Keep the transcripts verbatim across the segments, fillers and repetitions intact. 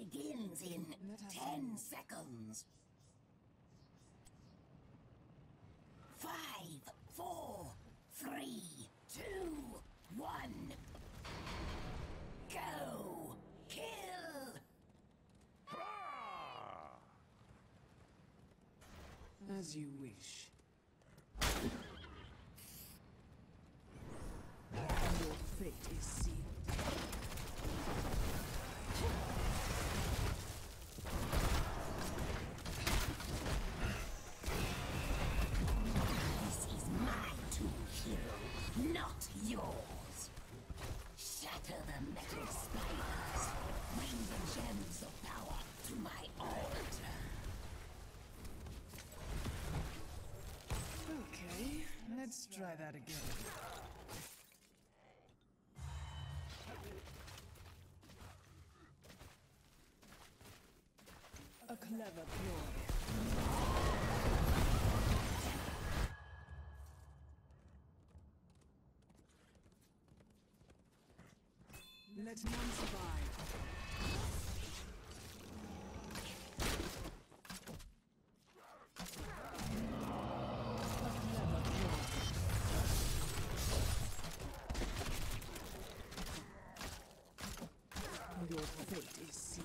begins in ten seconds. Five, four, three, two, one. Go! Kill! As you wish. Your fate is sealed. This is my tool, hero, not yours. Shatter the metal spiders. Bring the gems of power to my altar. Okay, let's try that again. A clever ploy. Let none survive. Your fate is sealed.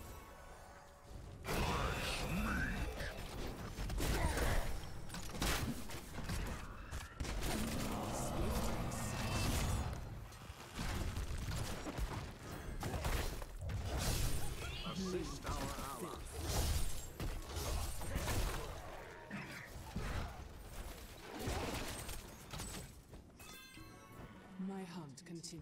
Assist our ally. My hunt continues.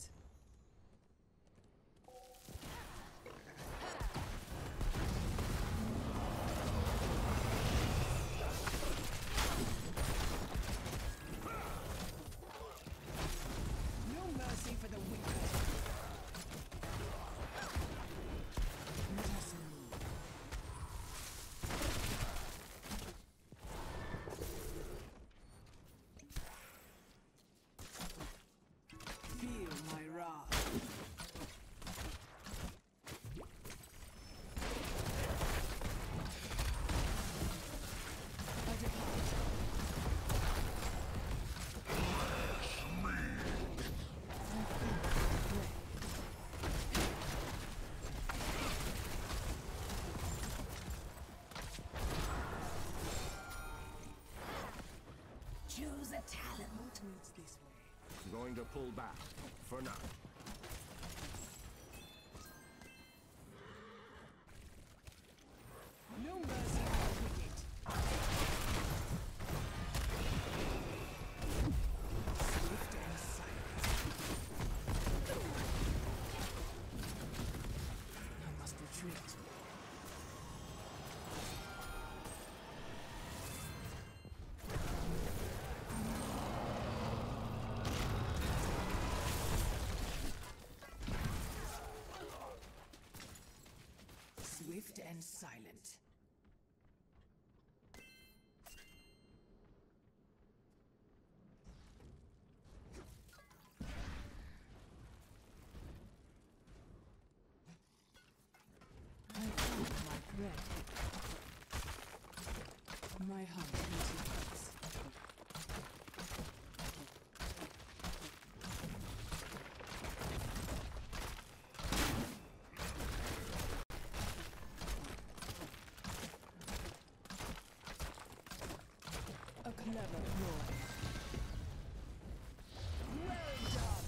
Feel my wrath. I depart. Choose a talent. Meets this way. Going to pull back for now. No mercy for the wicked. Swift and silent. I must retreat. Swift and silent. I found my thread. My hunt continues. A clever ploy. Well done!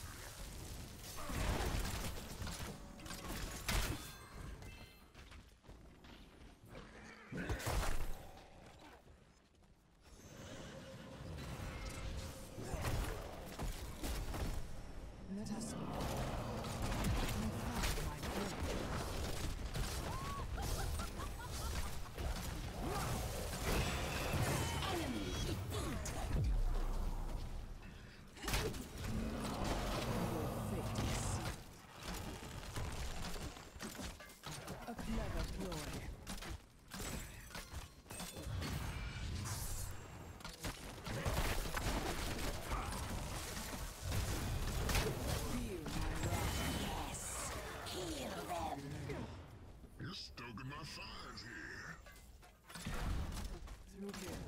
Let us go. I found my prey. Enemy defeated. Your fate is sealed. A clever ploy. Feel my wrath. Yes, kill them. my size here. Through here.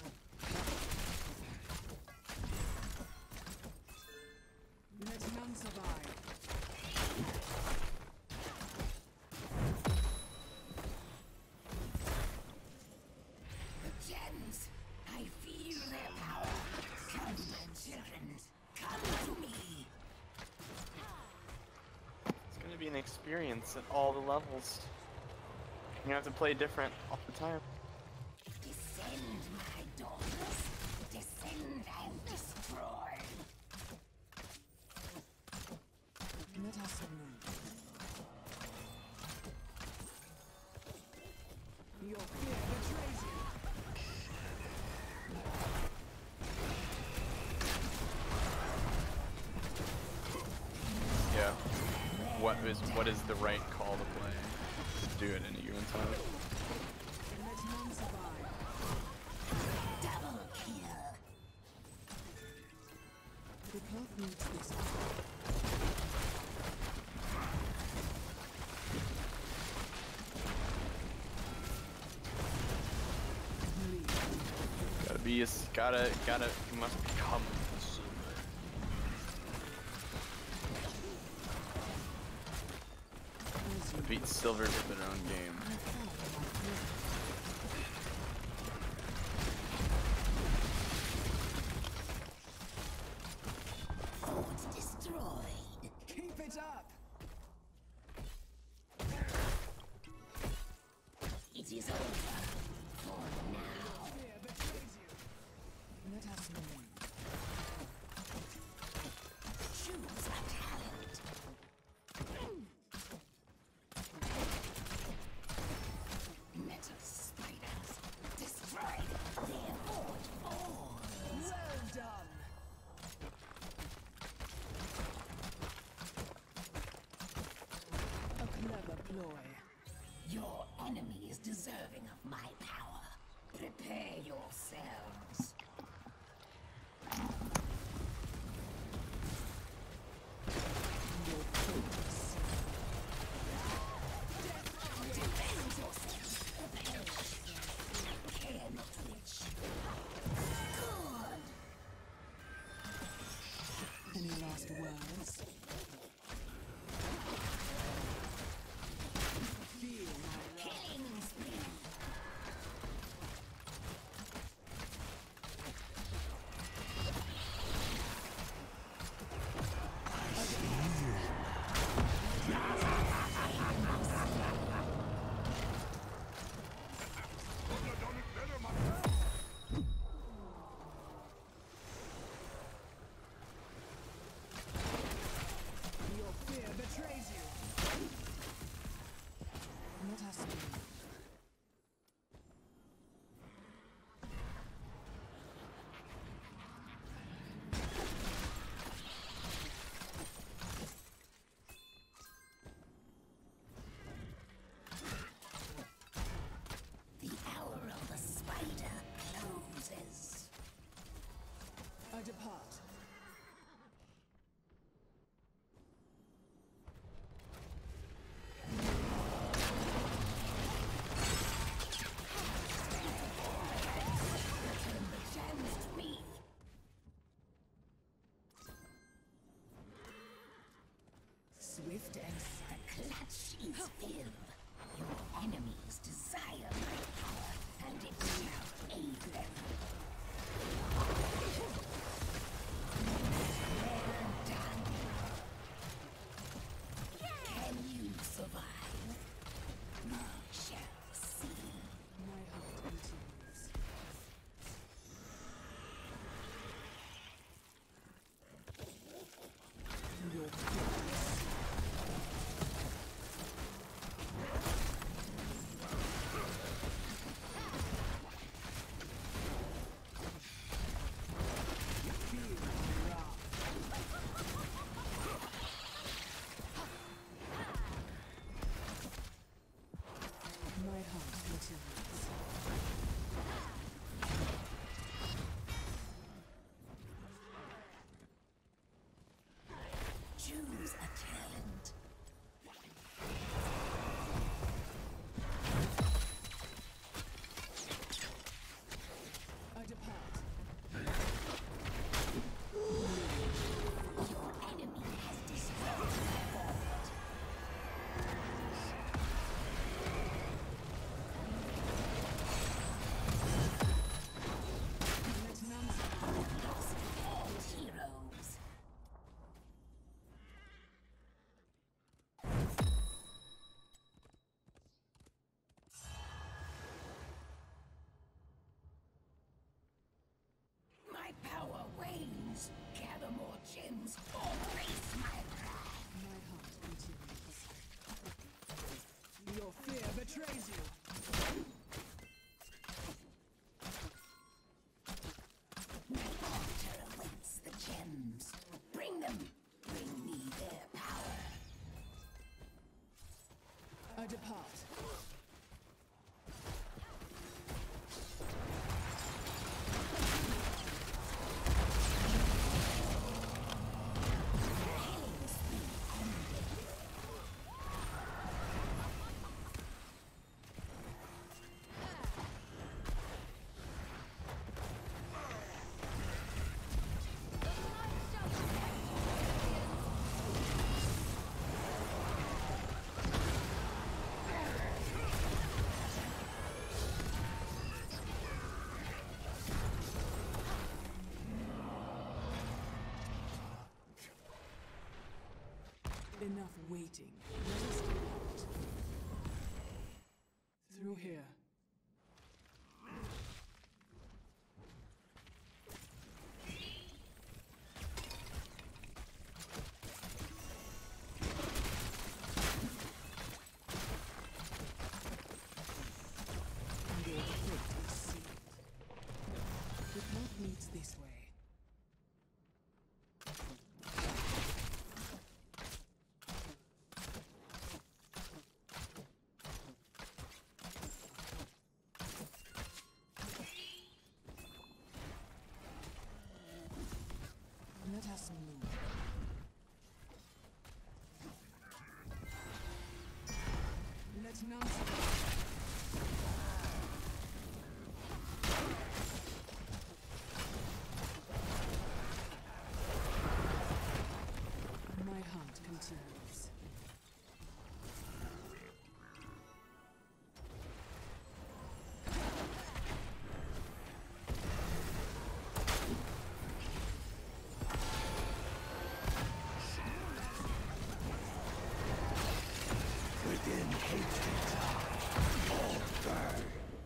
Let none survive. The gems. I feel their power. Come, my children. Come to me. It's gonna be an experience at all the levels. You have to play different all the time. Descend, my daughters. Descend and destroy. Let us move. Your fear betrays you. Yeah. What is what is the right call to play? Do it in a given time. Let none survive. Double kill. The path needs this. Gotta be a s- gotta gotta you must become silver. To beat silver with their own game. Forge destroyed. Keep it up. It is over. For now. Fear betrays you. Let us move. Choose a talent. Metal spiders. Destroyed. Their forge falls. Well done. A clever ploy. Your enemy is deserving of my power. Prepare yourselves. Your focus. Defend yourselves. I care not which. Good. Any last words? Feel my wrath. Killing spree. betrays you. My altar awaits the gems. Bring them. Bring me their power. I depart. Enough waiting. Let us depart. Through here. Your fate is sealed. The path leads this way. Let us move. Let none survive. My hunt continues. Within hatred, all burn.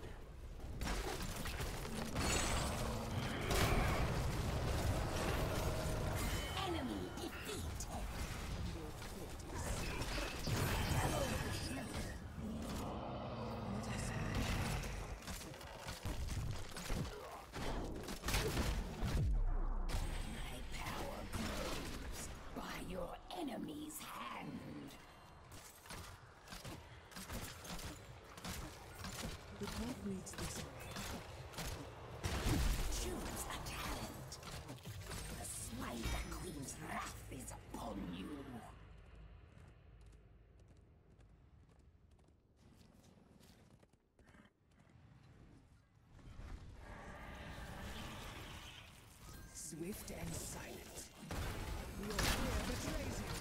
Enemy defeated. Let us My power grows by your enemy's hand. The path leads this way. Choose a talent. The Spider Queen's wrath is upon you. Swift and silent. Your fear betrays you.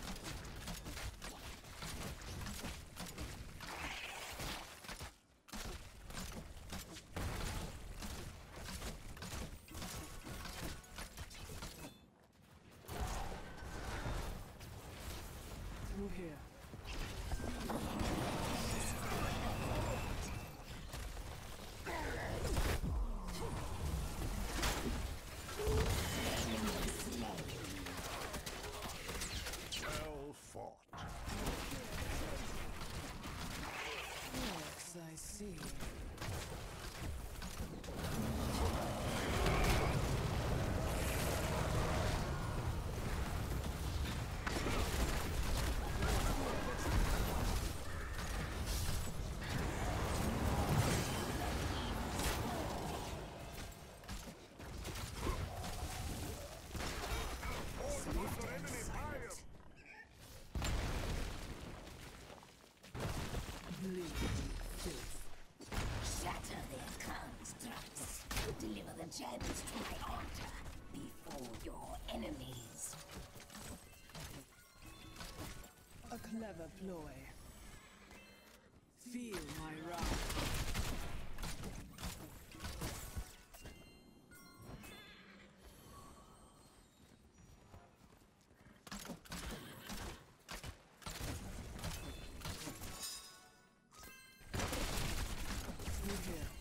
Through here. Well fought. Yes, I see. Bleed, filth. Shatter their constructs. Deliver the gems to my altar before your enemies. A clever ploy. Feel my wrath. Through here.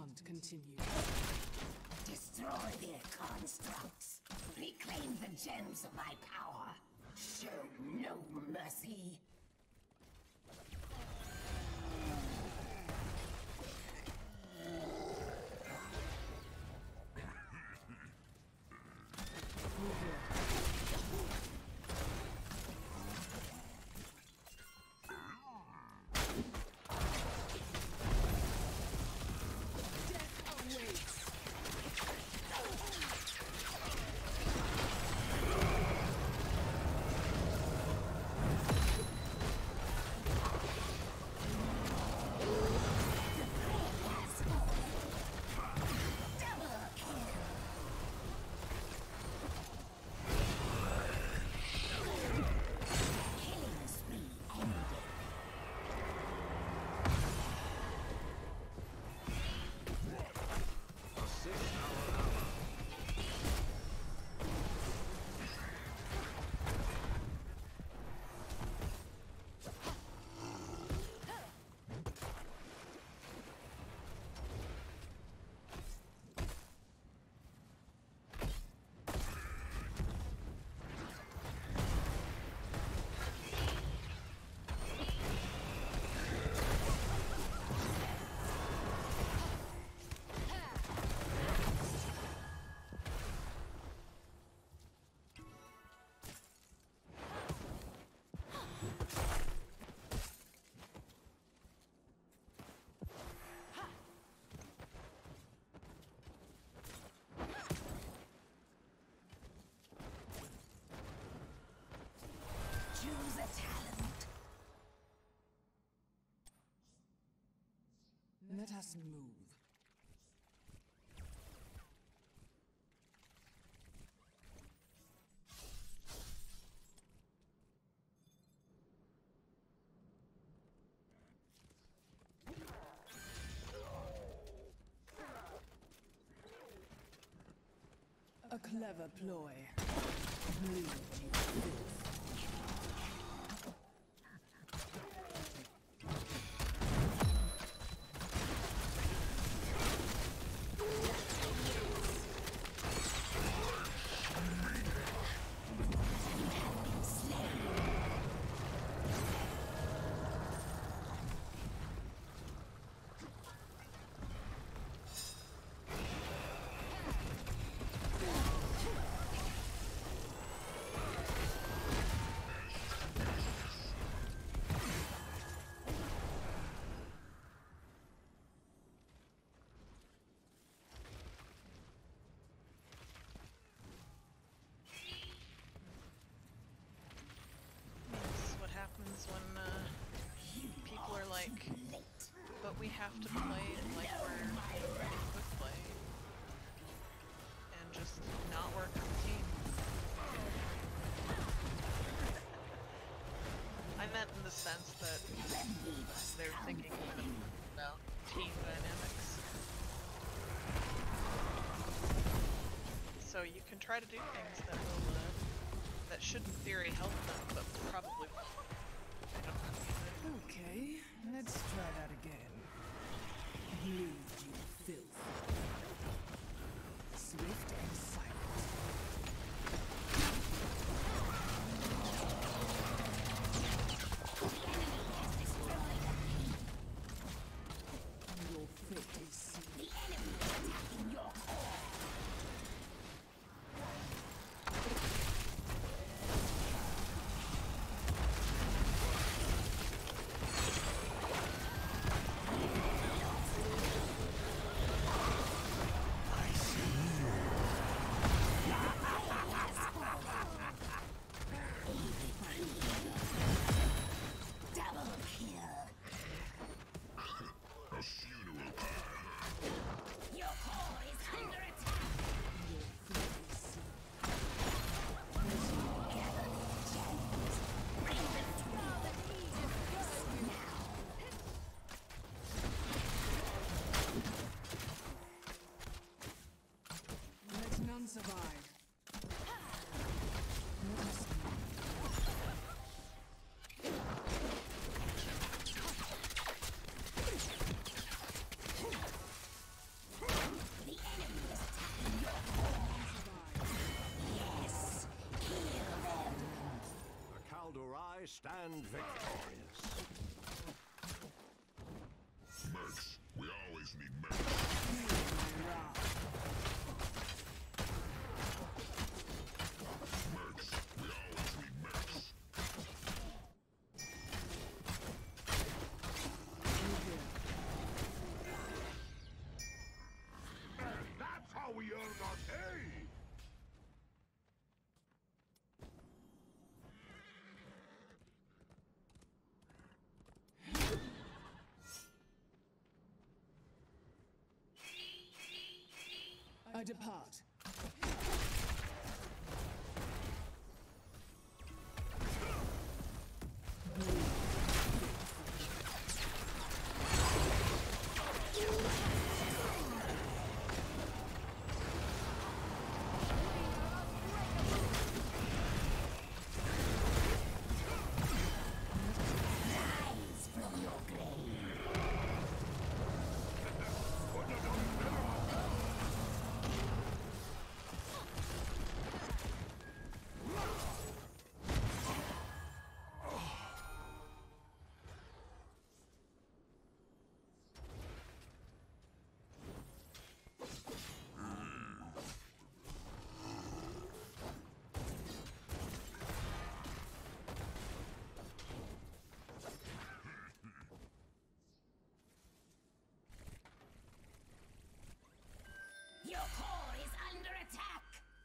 hunt continues. Destroy their constructs. Reclaim the gems of my power. Show no mercy. Choose a talent. Let us move. A clever ploy. Bleed you filth. When uh, people are like, but we have to play it like we're in quick play and just not work as a team. I meant in the sense that they're thinking even about team dynamics. So you can try to do things that will, uh, that should in theory help them, but probably won't. Okay, let's try that again. Bleed you filth. Swift and silent. Your fate is sealed. The enemy is attacking your core. do I stand victorious. Mercs. We always need mercs. Mercs. We always need mercs. And that's how we earn our pay! I depart. Your core is under attack!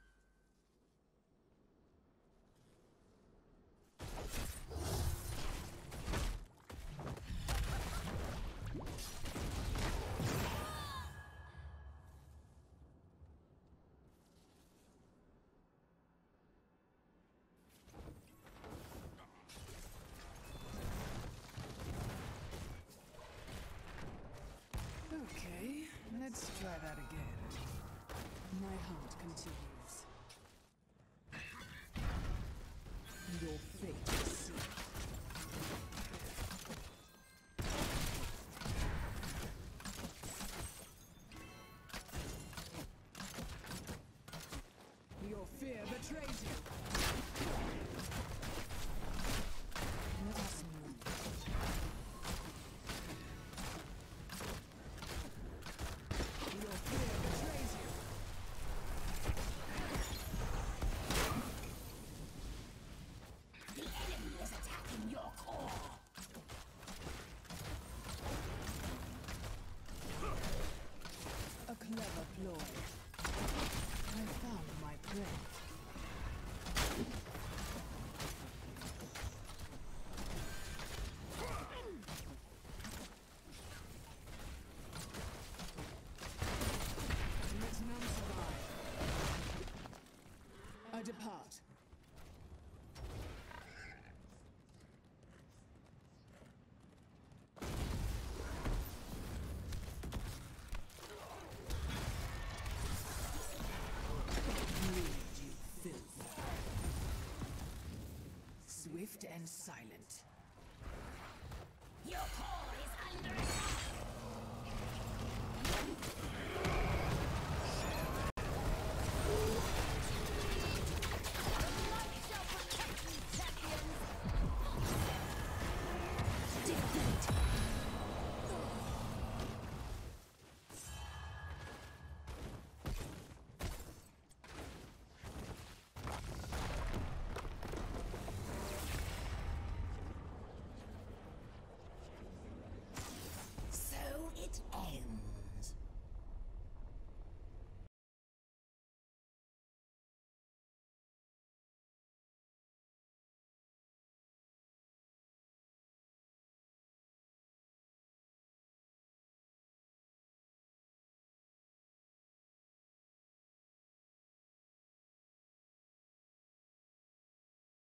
Okay, let's try that again. My heart continues. Your fate is sealed. Your fear betrays you. Let us move. Your fear betrays you. The enemy is attacking your core! A clever ploy. I found my prey. Let none survive. I depart. Bleed, you filth. Swift and silent. Your core is under attack!